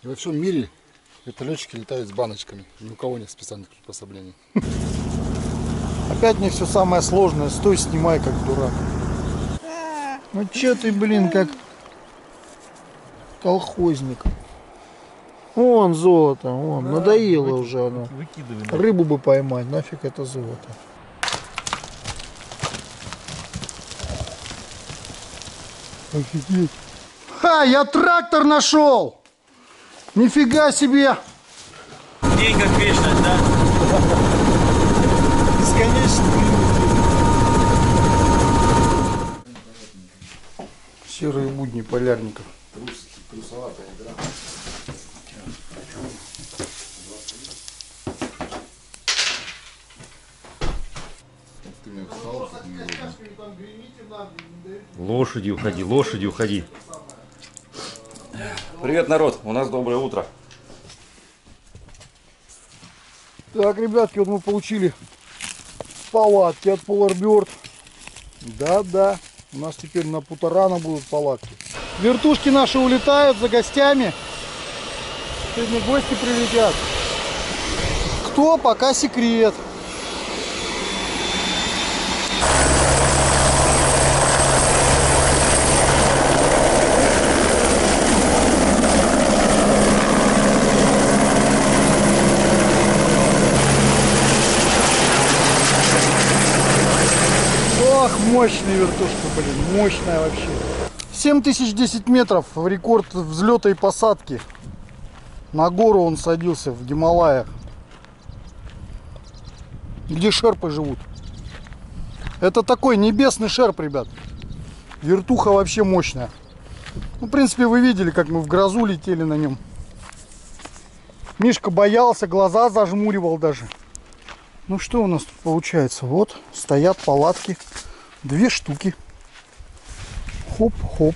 И во всем мире вертолетчики летают с баночками. Ни у кого нет специальных приспособлений. Опять мне все самое сложное. Стой, снимай, как дурак. Ну че ты, блин, как колхозник. Вон золото, вон, да, надоело уже оно. Рыбу бы поймать, нафиг это золото. Офигеть. Ха, я трактор нашел! Нифига себе! День как вечность, да? Бесконечно. Серые будни полярников. Трусоватая игра. Лошади уходи, лошади уходи. Привет, народ, у нас доброе утро. Так, ребятки, вот мы получили палатки от Polar-Bird. Да-да, у нас теперь на Путарана будут палатки. Вертушки наши улетают за гостями. Сегодня гости прилетят. Кто, пока секрет. Ох, мощная вертушка, блин, мощная вообще. 7010 метров в рекорд взлета и посадки. На гору он садился в Гималаях, где шерпы живут. Это такой небесный шерп, ребят. Вертуха вообще мощная. Ну, в принципе, вы видели, как мы в грозу летели на нем. Мишка боялся, глаза зажмуривал даже. Ну что у нас тут получается? Вот стоят палатки. 2 штуки. Хоп-хоп.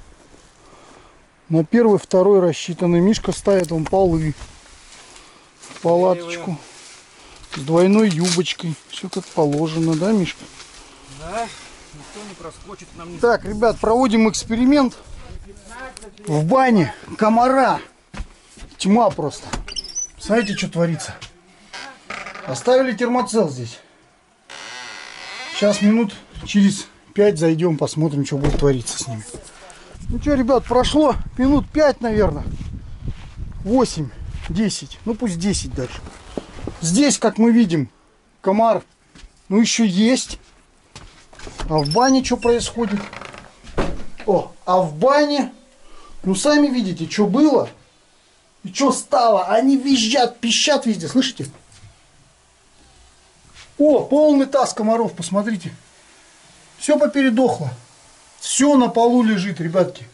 На первый, второй рассчитанный. Мишка ставит вон полы. Палаточку. С двойной юбочкой. Все как положено, да, Мишка? Да, никто не проскочит нам не... Так, ребят, проводим эксперимент. В бане комара. Тьма просто. Смотрите, что творится. Оставили термоцел здесь. Сейчас минут через 5 зайдем, посмотрим, что будет твориться с ними. Ну что, ребят, прошло минут 5, наверное. 8, 10, ну пусть 10 даже. Здесь, как мы видим, комар, ну еще есть. А в бане что происходит? О, а в бане, ну сами видите, что было и что стало. Они визжат, пищат везде, слышите? О, полный таз комаров, посмотрите. Все попередохло. Все на полу лежит, ребятки.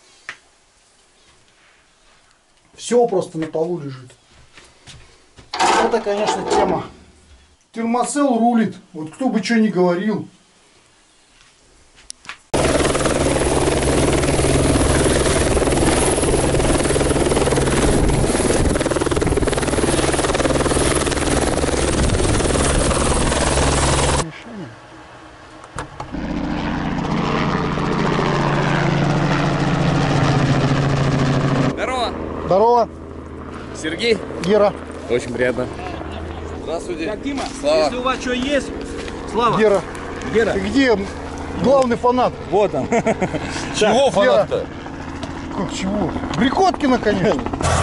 Все просто на полу лежит. Это, конечно, тема. Термоцел рулит. Вот кто бы что ни говорил. Здорово. Сергей? Гера. Очень приятно. Здравствуйте. Так, Дима, Слава. если у вас что есть, Слава. Гера. Гера. Ты где главный фанат? Вот он. Чего фанат-то? Как чего? Брикоткина, конечно.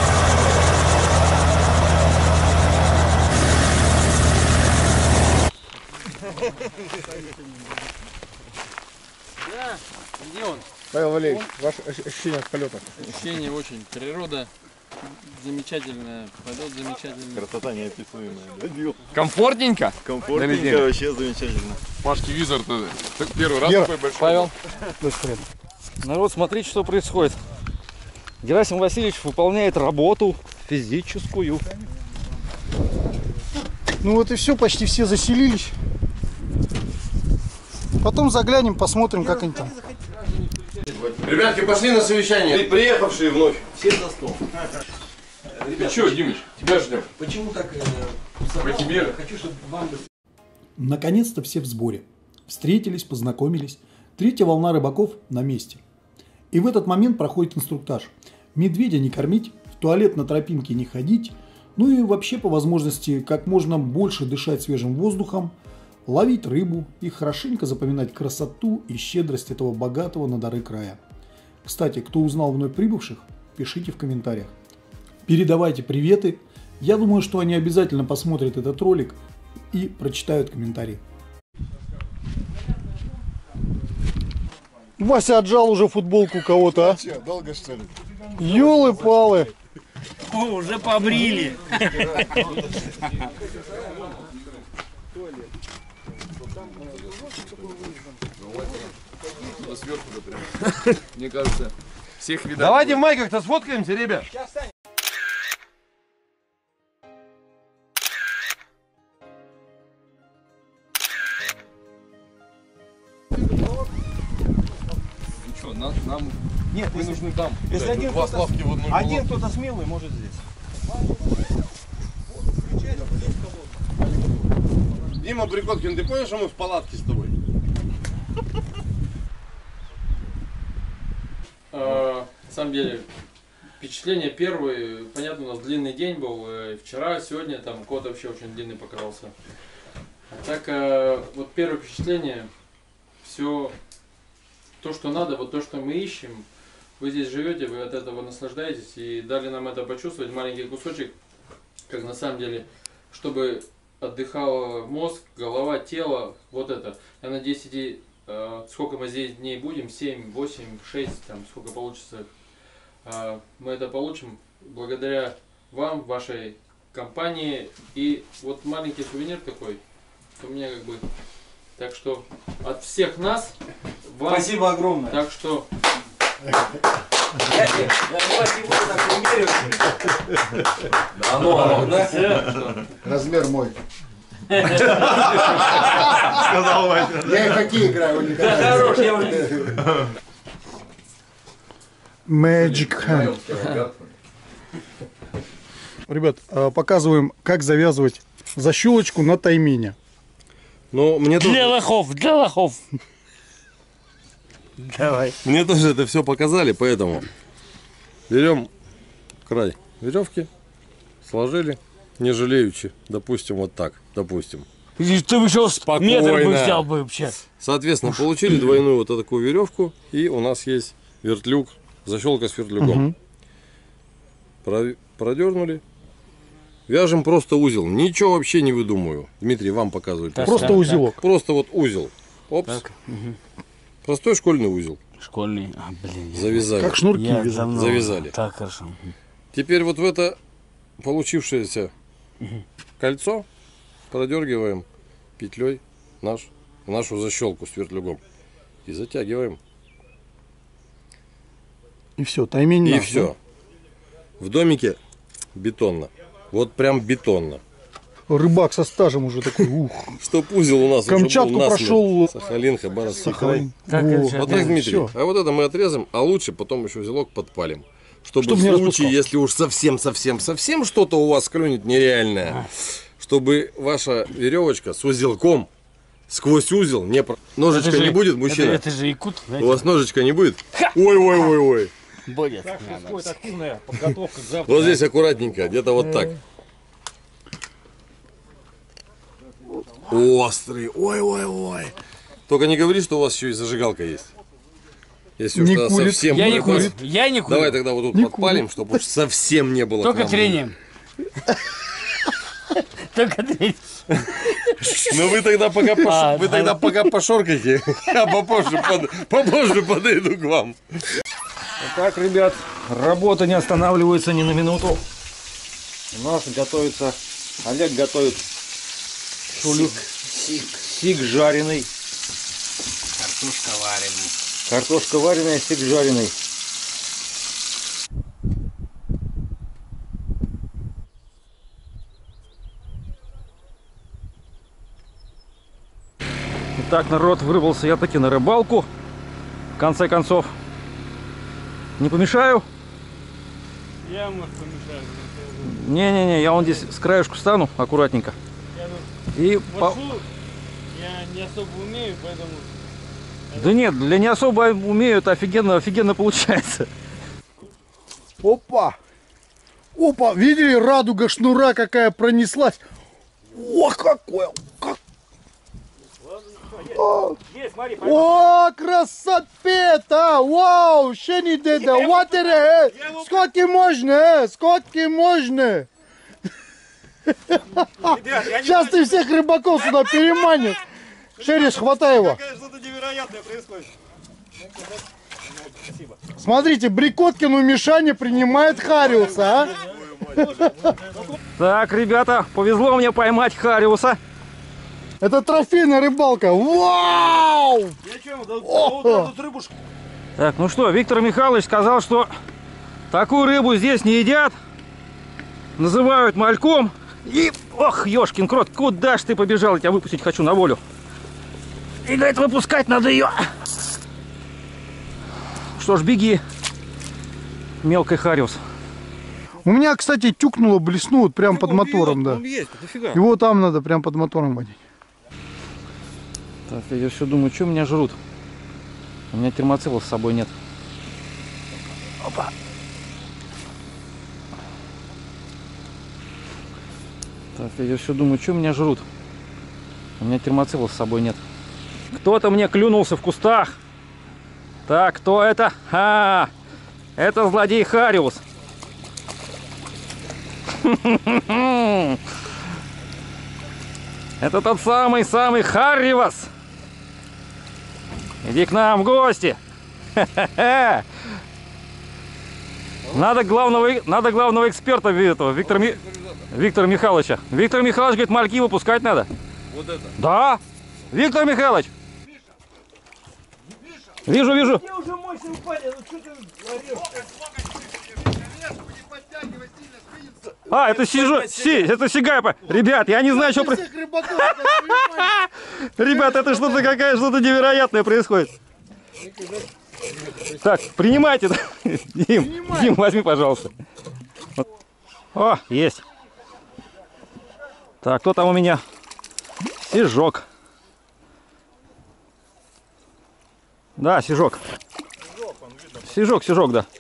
Да, где он? Павел Валерьевич, ваше ощущение от полета? Ощущение очень. Природа замечательная, полет замечательный. Красота неописуемая. Да, Дил? Комфортненько? Комфортненько, вообще замечательно. Пашки визор-то первый раз Гера. такой большой. Павел, Без хрена. народ, смотрите, что происходит. Герасим Васильевич выполняет работу физическую. Ну вот и все, почти все заселились. Потом заглянем, посмотрим, как они там. Ребятки, пошли на совещание. Приехавшие вновь. Все за стол. Ты что, Димыч, тебя ждем. Почему так? По тебе. Хочу, чтобы вам... Наконец-то все в сборе. Встретились, познакомились. Третья волна рыбаков на месте. И в этот момент проходит инструктаж. Медведя не кормить, в туалет на тропинке не ходить, ну и вообще по возможности как можно больше дышать свежим воздухом, ловить рыбу и хорошенько запоминать красоту и щедрость этого богатого на дары края. Кстати, кто узнал вновь прибывших, пишите в комментариях. Передавайте приветы. Я думаю, что они обязательно посмотрят этот ролик и прочитают комментарии. Вася отжал уже футболку кого-то, а? Че, долго что ли? Ёлы-палы. Уже побрили. Мне кажется, всех видать. Давайте в майках-то сфоткаемся, ребят. Что, нам Нет, вы нужны там. если Блядь, один два кто-то Славки в одной кто-то смелый, может здесь. Дима Прикоткин, ты понял, что мы в палатке с тобой? На самом деле, впечатление первое, понятно, у нас длинный день был, вчера, сегодня там кот вообще очень длинный показался. А так, вот первое впечатление, все то, что надо, вот то, что мы ищем, вы здесь живете, вы от этого наслаждаетесь и дали нам это почувствовать, маленький кусочек, как на самом деле, чтобы отдыхал мозг, голова, тело, вот это. Я надеюсь, эти, сколько мы здесь дней будем, 7, 8, 6, там, сколько получится, мы это получим благодаря вам, вашей компании. И вот маленький сувенир такой у меня как бы. Так что от всех нас вам. Спасибо огромное. Так что. Я вас не буду так примеривать. Да ну, да? Размер мой. Сказал Вася. Я и в хоккей играю, он никогда. Да хорош, я уже. Magic hand. Ребят, показываем, как завязывать защелочку на таймене. Ну, мне Для лохов, для лохов. Давай. Мне тоже это все показали, поэтому берем край веревки, сложили, не жалеючи, допустим, вот так, допустим. Ты бы еще Спокойно. метр бы взял бы вообще. Соответственно, получили двойную вот такую веревку, и у нас есть вертлюг, защелка с вертлюгом. Продернули. Вяжем просто узел, ничего вообще не выдумываю. Дмитрий, вам показывает. Просто узелок. Просто вот узел. Опс. Простой школьный узел. Школьный, блин. Завязали. Как шнурки Я вязать. давно. Завязали. Так, хорошо. Теперь вот в это получившееся кольцо продергиваем петлей нашу защелку с вертлюгом и затягиваем. И все, таймень И наш, все. В домике бетонно. Вот прям бетонно. да? Рыбак со стажем уже такой, ух. Чтоб узел у нас Камчатку уже был насмерть. прошел. Сахалин, Хабаровский край. Как это Вот так, Дмитрий. Всё. А вот это мы отрезаем, а лучше потом еще узелок подпалим. Чтобы Чтоб в не случае, распускал. если уж совсем что-то у вас клюнет нереальное, чтобы ваша веревочка с узелком сквозь узел не... Ножичка не будет, мужчина? Это же якут, У вас ножичка не будет? Ой. будет. Происходит активная подготовка к завтра. Вот здесь аккуратненько, где-то вот так. Острый. Ой. Только не говори, что у вас еще и зажигалка есть. Если уж Не тогда курит. совсем Я не будет. курю. Я не курю. Давай тогда вот тут подпалим, чтобы уж совсем не было. Только к нам. трением. Только трением. Ну вы тогда пока пошоркайте, а попозже подойду к вам. Так, ребят, работа не останавливается ни на минуту. У нас готовится, Олег готовит шулюк, сик жареный. Картошка вареная, сик жареный. Итак, народ, вырвался я таки на рыбалку. В конце концов, не помешаю? Я, может, помешаю. Не-не-не, я вон здесь с краешку стану аккуратненько. И Я не особо умею, поэтому... Да нет, для не особо умею, это офигенно получается. Опа! Опа, видели, радуга шнура какая пронеслась. О, какой! О, красота! Вау, ще не деда, ватере! Сколько можно, сколько можно? Сейчас ты всех рыбаков сюда переманишь. Шериш, хватай его. Что-то невероятное происходит. Смотрите, Брикоткин у Мишани принимает хариуса, а? Так, ребята, повезло мне поймать хариуса. Это трофейная рыбалка. Вау! Так, ну что, Виктор Михайлович сказал, что такую рыбу здесь не едят. Называют мальком. И, ох, ёшкин крот, куда ж ты побежал? Я тебя выпустить хочу на волю. И говорит, выпускать надо ее. Что ж, беги, мелкий хариус. У меня, кстати, тюкнуло, блеснуло прям под мотором, да. Есть, дофига. Его там надо прям под мотором водить. Так, я все думаю, что меня жрут. У меня термоцелла с собой нет. Опа. Так, я все думаю, что меня жрут. У меня термоцелла с собой нет. Кто-то мне клюнулся в кустах. Так, кто это? Это злодей Хариус. Это тот самый Харривас. Иди к нам в гости. Надо главного эксперта этого, Виктора Михайловича. Виктор Михайлович говорит, мальки выпускать надо. Вот это. Да. Виктор Михайлович. Вижу. Это Сигайпа. Ребят, я не знаю, что... Ребят, это что-то невероятное происходит. Так, принимайте. Дим, возьми, пожалуйста. О, есть. Так, кто там у меня? Сижок. Да, сижок. Сижок, да.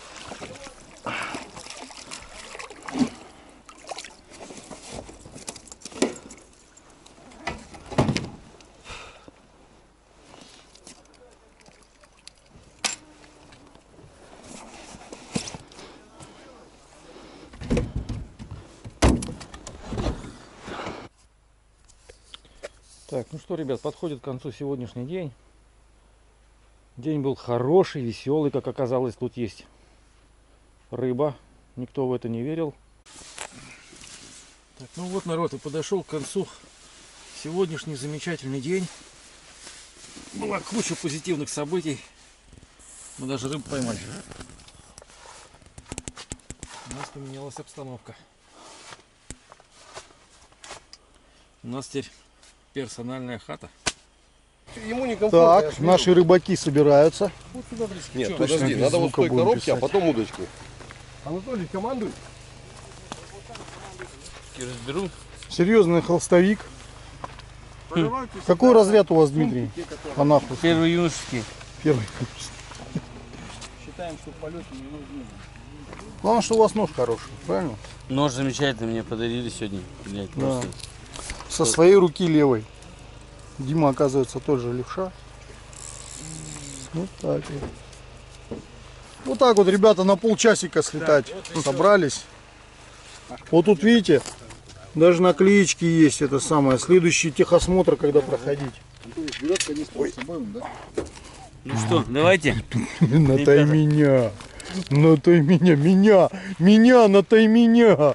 Так, ну что, ребят, подходит к концу сегодняшний день. День был хороший, веселый, как оказалось, тут есть рыба. Никто в это не верил. Так, ну вот, народ, и подошел к концу сегодняшний замечательный день. Была куча позитивных событий. Мы даже рыбу поймали. У нас поменялась обстановка. У нас теперь персональная хата. Ему некомфортно. Так, наши рыбаки собираются. Нет, подожди, надо вот в той коробке, а потом удочку. Анатолий, командуй. Разберу. Серьезный холстовик. Какой разряд у вас, Дмитрий? Анахус. Первый юношеский. Первый. Считаем, что полет не нужны. Главное, что у вас нож хороший, правильно? Нож замечательный мне подарили сегодня. Блять, просто. Со своей руки левой. Дима, оказывается, тот же левша. Вот так вот. Вот так вот, ребята, на полчасика слетать собрались. Вот тут, видите, даже наклеечки есть, это самое. Следующий техосмотр, когда проходить. Ну что, давайте. Натай меня. Натай меня. Меня, натай меня.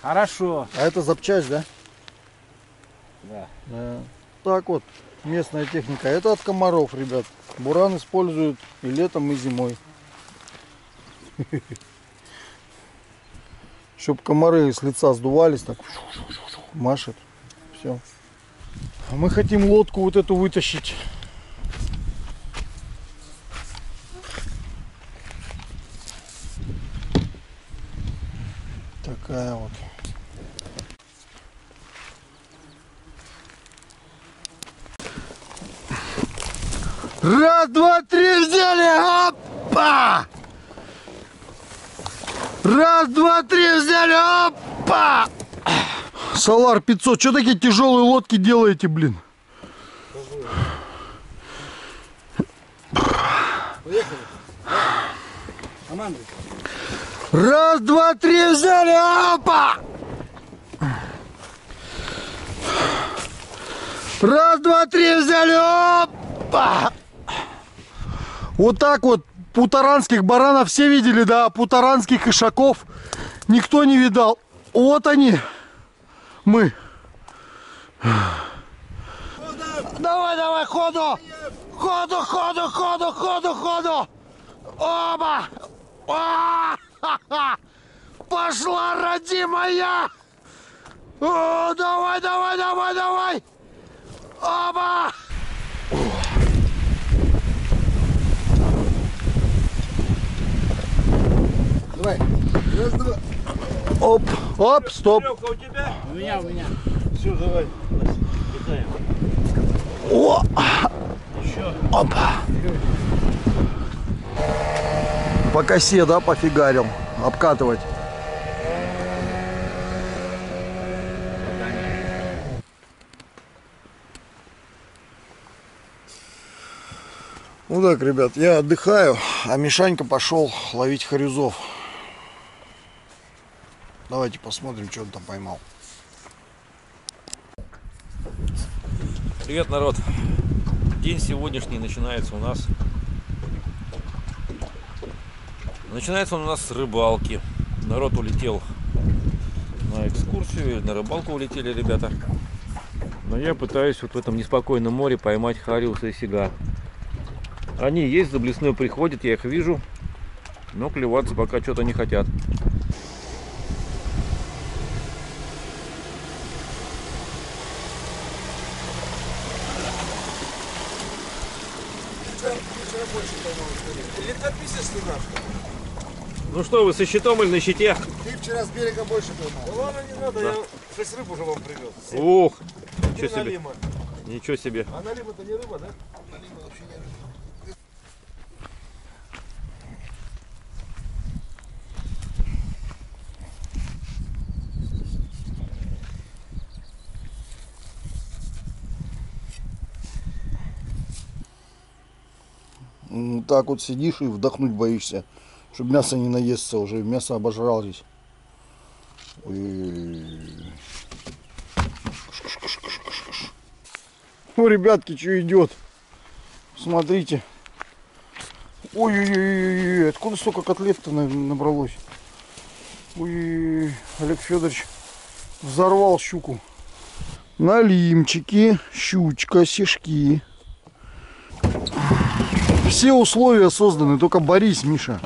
Хорошо. А это запчасть, да? Да. Да. Так вот, местная техника. Это от комаров, ребят. Буран используют и летом, и зимой. Чтоб комары с лица сдувались, так машет. Все. А мы хотим лодку вот эту вытащить. Такая вот. Раз, два, три, взяли! Опа! Раз, два, три, взяли! Опа! Solar 500. Что такие тяжелые лодки делаете, блин? Поехали. Команды. Раз, два, три, взяли! Опа! Раз, два, три, взяли! Опа! Вот так вот путаранских баранов все видели, да? Путаранских ишаков никто не видал. Вот они. Мы. Давай, давай, ходу! Ходу, ходу, ходу, ходу, ходу! Оба! А-ха-ха! Пошла, родимая! О, давай, давай, давай, давай! Оба! Давай. Раз, два. Оп, оп, стоп. У меня. Все, давай. О! Опа. По косе, да, пофигарил. Обкатывать. Ну так, ребят, я отдыхаю, а Мишанька пошел ловить хорюзов. Давайте посмотрим, что он там поймал. Привет, народ! День сегодняшний начинается у нас с рыбалки. Народ улетел на экскурсию или на рыбалку улетели ребята. Но я пытаюсь вот в этом неспокойном море поймать хариуса и сига. Они есть, за блесной приходят, я их вижу, но клеваться пока что-то не хотят. Ну что, вы со щитом или на щите? Ты вчера с берега больше поймал. Да ладно, не надо, я 6 рыб уже вам привез. Ух, ничего себе. Налима. Ничего себе. А налима-то не рыба, да? Налима вообще не рыба. Так вот сидишь и вдохнуть боишься, чтобы мясо не наесться, уже мясо обожрались. Ну, ребятки, что идет? Смотрите. Ой-ой-ой, откуда столько котлет-то набралось? Ой, Олег Федорович взорвал щуку. Налимчики, щучка, сишки. Все условия созданы, только борись, Миша.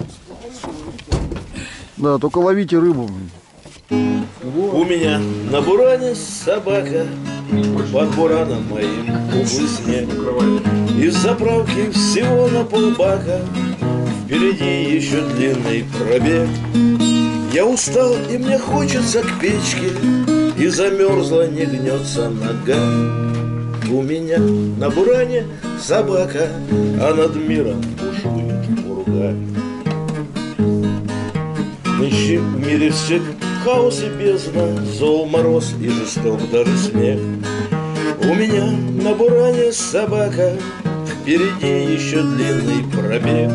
Да, только ловите рыбу. У меня на буране собака, под бураном моим углы снег. Из заправки всего на полбака, впереди еще длинный пробег. Я устал и мне хочется к печке, и замерзла, не гнется нога. У меня на буране собака, а над миром бушует ураган. Нынче в мире всех хаос и бездна, зол, мороз и жесток даже снег. У меня на буране собака, впереди еще длинный пробег.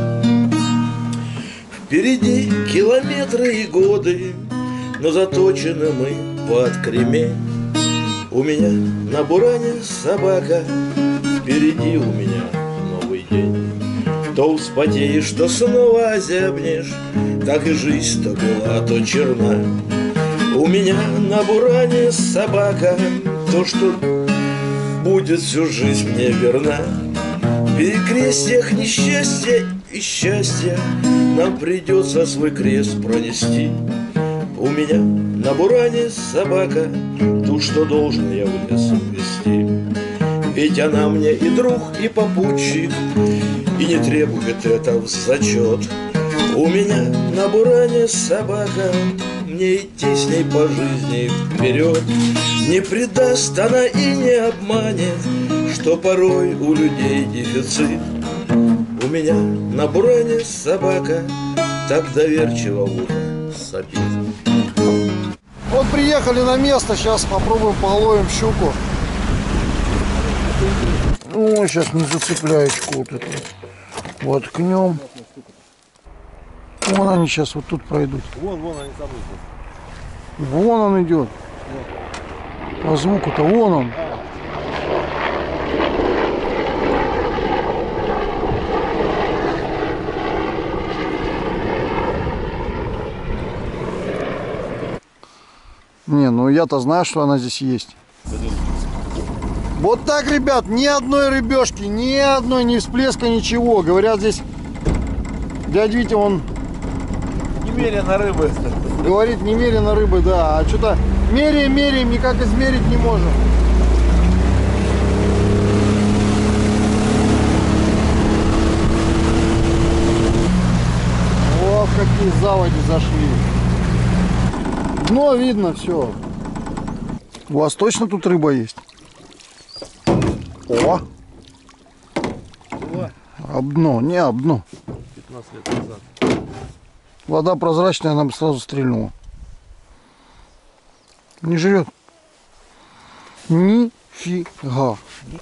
Впереди километры и годы, но заточены мы под кремень. У меня на буране собака, впереди у меня новый день. То вспотеешь, то снова озябнешь, так и жизнь то была, то черна. У У меня на буране собака, то, что будет всю жизнь мне верна. В перекрестьях несчастья и счастья нам придется свой крест пронести. У меня на буране собака, ту, что должен я в лес вести. Ведь она мне и друг, и попутчик, и не требует это в зачет. У меня на буране собака, мне идти с ней по жизни вперед. Не предаст она и не обманет, что порой у людей дефицит. У меня на буране собака так доверчиво в ухо сопит. Вот приехали на место, сейчас попробуем половим щуку. Ну, сейчас не зацепляечку вот эту. Воткнем. Вон они сейчас вот тут пройдут. Вон они там идут. Вон он идет. По звуку-то вон он. Не, ну я-то знаю, что она здесь есть. Вот так, ребят, ни одной рыбешки, ни одной, ни всплеска, ничего. Говорят, здесь дядя Витя, он Немерено рыбы. говорит, немерено рыбы, да. А что-то меряем, никак измерить не можем. Вот какие заводи зашли. Дно видно, все. У вас точно тут рыба есть? О! Обдно, не обдно. 15 лет назад. Вода прозрачная, она бы сразу стрельнула. Не жрет. Нифига.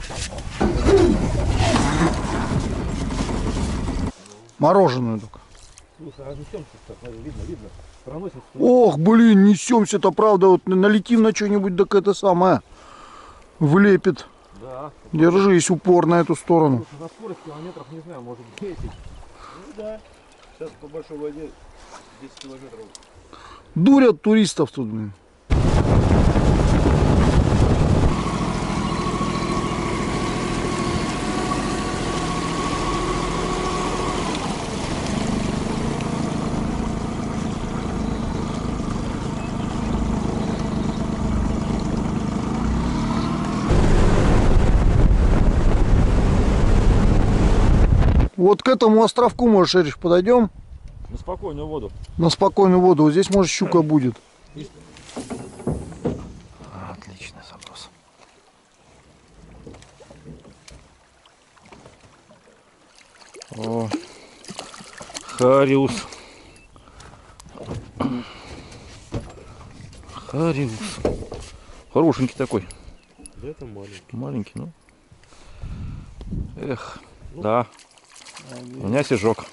Мороженую только. Слушай, а несемся-то, видно. Проносится. Ох, блин, несемся-то, правда, вот налетим на что-нибудь, так это самое влепит. Да. Держись упор на эту сторону. На скорость километров, не знаю, может 10. Ну да. Сейчас по большой воде 10 километров. Дурят туристов тут, блин. Вот к этому островку, может, Шериф, подойдем? На спокойную воду. На спокойную воду. Вот здесь, может, щука будет. Отличный заброс. О, хариус. Хариус. Хорошенький такой. Да это маленький. Маленький, ну. Эх, да. У меня сижок.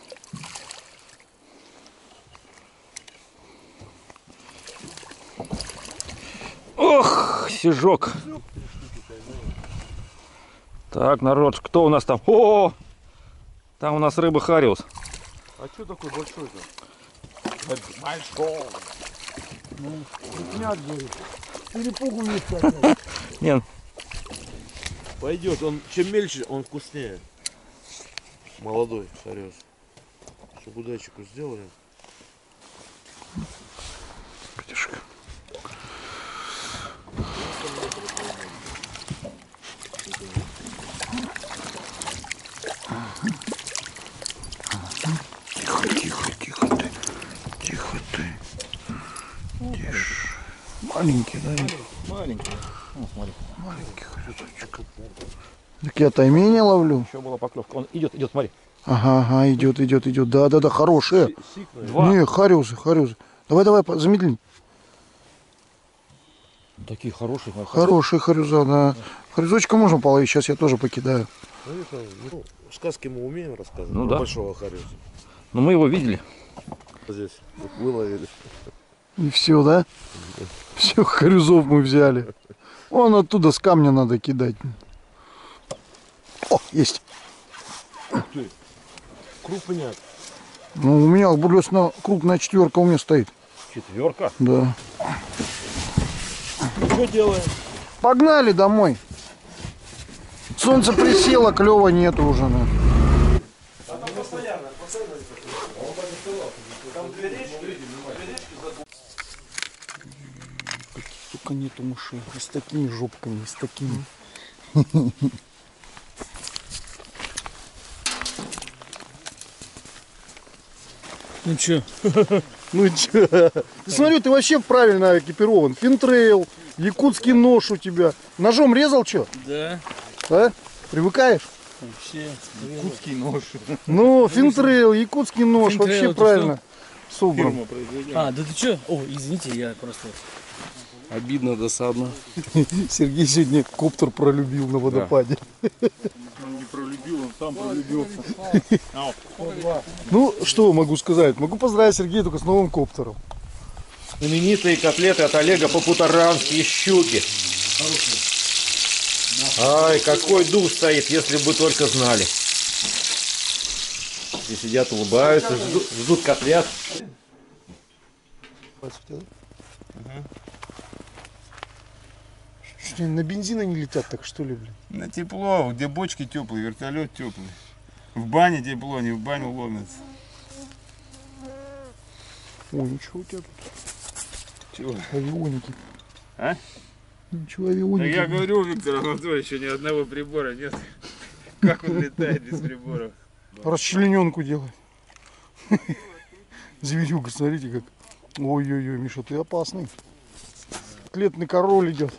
Ох, сижок. Так, народ, кто у нас там? О, там у нас рыба хариус. А что такой большой-то? Ну, говорит. Перепугу не скажет. Нет. Пойдет, он чем мельче, он вкуснее. Молодой хариус. Чтобы удачику сделали. Пятишка. Тихо ты. Тише. Маленький, да? Маленький. Ну, смотри. Маленький харизочек. Так я таймень ловлю. Еще была поклевка. Он идет, смотри. Ага, идет. Да, хорошие. Не, хариусы. Давай, замедли. Такие хорошие. Хорошие харюза, да. Харюзочка можно половить, сейчас я тоже покидаю. Ну, сказки мы умеем рассказывать. Ну про да. Большого хариуса. Но мы его видели. Здесь выловили. И все, да? Все, харюзов мы взяли. Вон оттуда с камня надо кидать. О, есть. Ух ты. Крупняк. Ну, у меня крупная четверка у меня стоит. Четверка? Да. Что делаем? Погнали домой. Солнце присело, клёва нету уже. Ну. Только нету мышей. И с такими жопками, и с такими. Ну чё? Ну чё? Ты смотри, ты вообще правильно экипирован. Финтрейл, якутский нож у тебя. Ножом резал чё? Да. А? Привыкаешь? Вообще. Якутский нож. Ну, финтрейл, якутский нож, Финтрейл, вообще это правильно. Собран. Фирма производитель. А, да ты чё? О, извините, я просто... Обидно, досадно. Сергей сегодня коптер пролюбил на водопаде. Он не пролюбил, он сам пролюбился. Ну, что могу сказать? Могу поздравить Сергея только с новым коптером. Знаменитые котлеты от Олега по-путарански, щуки. Ай, какой дух стоит, если бы только знали. Все сидят, улыбаются, ждут котлет. Что, на бензин они летят так, что ли, блин? На тепло, где бочки теплые, вертолет теплый. В бане тепло, не в баню ломятся. Ой, ничего у тебя тут. Чего? Авионики. А? Ничего, Да авионики. я говорю, Виктор Анатольевич, ни одного прибора нет. Как он летает без приборов? Расчлененку делает. Зверюга, смотрите как. Ой-ой-ой, Миша, ты опасный. Котлетный король идет.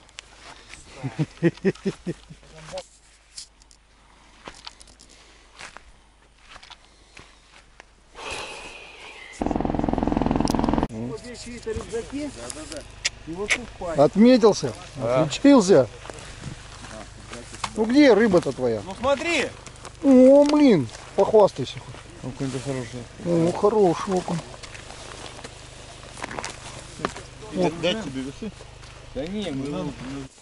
Отметился, отличился. Ну где рыба-то твоя? Ну смотри! О, блин, похвастайся. Окунь-то хороший. О, хороший окунь. Дать тебе весы? Да не, мы...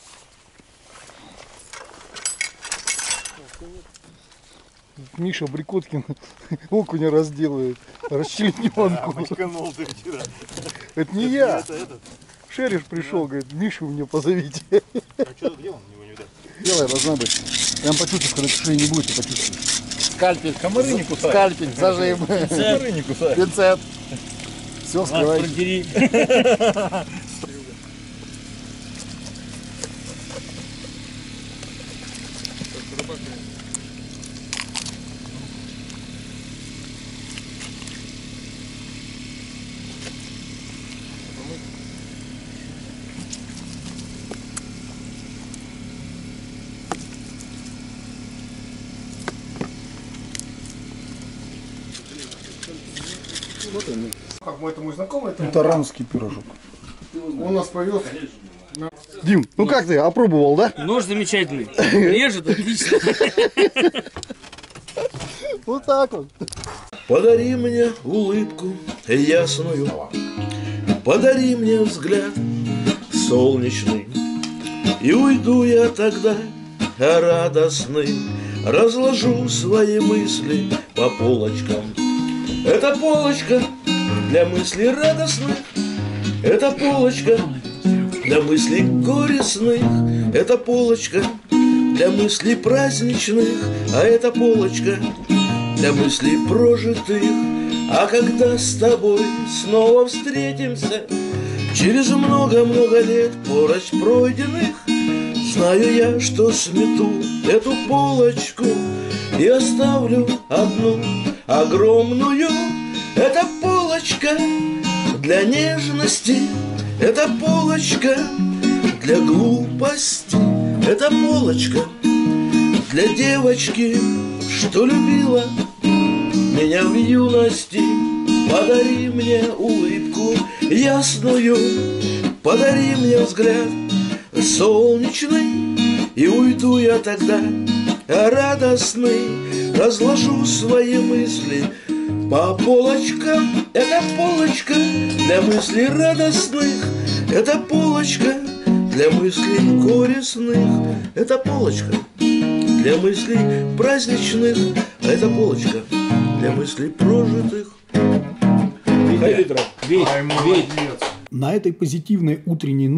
Миша Брикоткин окуня разделывает. Расчлененку. Мочканул ты вчера. Это не я. Это этот. Шериш пришел, говорит, Мишу мне позовите. А что ты делал? Его не видать. Делай, должна быть. Прям почувствуешь, когда шеи не будет, ты почувствуешь. Скальпель. Комары не кусают. Скальпель, зажим. Комары не кусают. Пинцет. Все, скрывай. Как мой это мой знакомый, это таранский пирожок. Он нас повез. Дим, ну как ты, опробовал, да? Нож замечательный. Режет отлично. Вот так вот. Подари мне улыбку ясную, подари мне взгляд солнечный, и уйду я тогда радостный, разложу свои мысли по полочкам. Это полочка для мыслей радостных, это полочка для мыслей горестных, это полочка для мыслей праздничных, а это полочка для мыслей прожитых. А когда с тобой снова встретимся, через много-много лет порость пройденных, знаю я, что смету эту полочку и оставлю одну огромную. Это полочка для нежности, это полочка для глупости, это полочка для девочки, что любила меня в юности. Подари мне улыбку ясную, подари мне взгляд солнечный, и уйду я тогда радостный, разложу свои мысли по полочкам. Это полочка для мыслей радостных, это полочка для мыслей горестных, это полочка для мыслей праздничных, а это полочка для мыслей прожитых. На этой позитивной утренней ноте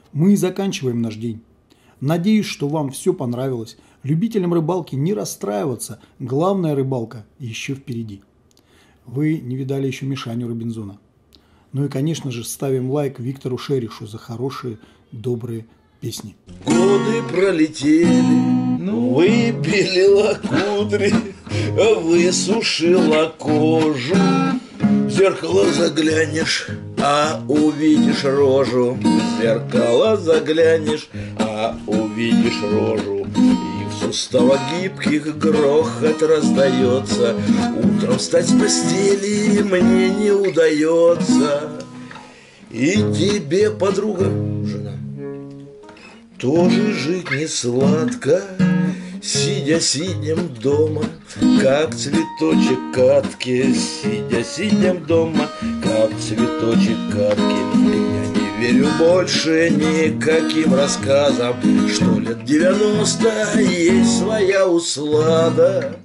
мы и заканчиваем наш день. Надеюсь, что вам все понравилось. Любителям рыбалки не расстраиваться. Главная рыбалка еще впереди. Вы не видали еще Мишаню Робинзона. Ну и, конечно же, ставим лайк Виктору Шеришу за хорошие, добрые песни. Годы пролетели, выпилила кудри, высушила кожу. В зеркало заглянешь, а увидишь рожу. В зеркало заглянешь, а увидишь рожу. И в суставах гибких грохот раздается. Утром встать с постели мне не удается. И тебе, подруга, жена, тоже жить не сладко, сидя сиднем дома, как цветочек катки, сидя сиднем дома, как цветочек катки. Я не верю больше никаким рассказам, что лет 90 есть своя услада.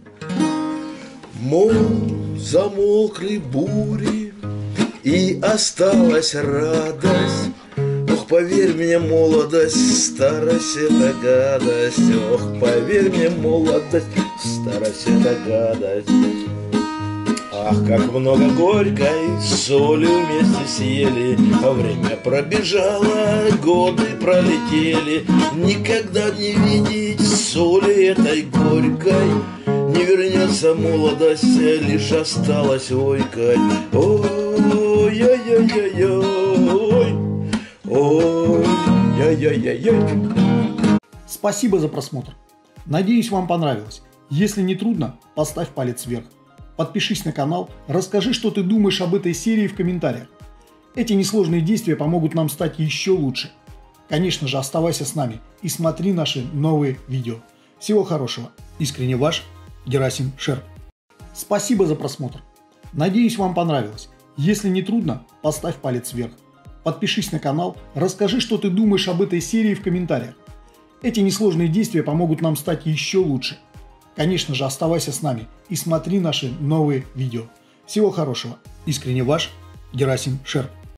Замолкли бури, и осталась радость. Ох, поверь мне, молодость, старость это гадость. Ох, поверь мне, молодость, старость это гадость. Ах, как много горькой соли вместе съели, а время пробежало, годы пролетели. Никогда не видеть соли этой горькой. Не вернется молодость, лишь осталось ойкать. Ой-ой-ой-ой-ой. Ой-ой-ой-ой. Спасибо за просмотр. Надеюсь, вам понравилось. Если не трудно, поставь палец вверх. Подпишись на канал, расскажи, что ты думаешь об этой серии в комментариях. Эти несложные действия помогут нам стать еще лучше. Конечно же, оставайся с нами и смотри наши новые видео. Всего хорошего. Искренне ваш Герасим Шер. Спасибо за просмотр. Надеюсь, вам понравилось. Если не трудно, поставь палец вверх. Подпишись на канал, расскажи, что ты думаешь об этой серии в комментариях. Эти несложные действия помогут нам стать еще лучше. Конечно же, оставайся с нами и смотри наши новые видео. Всего хорошего. Искренне ваш Герасим Шер.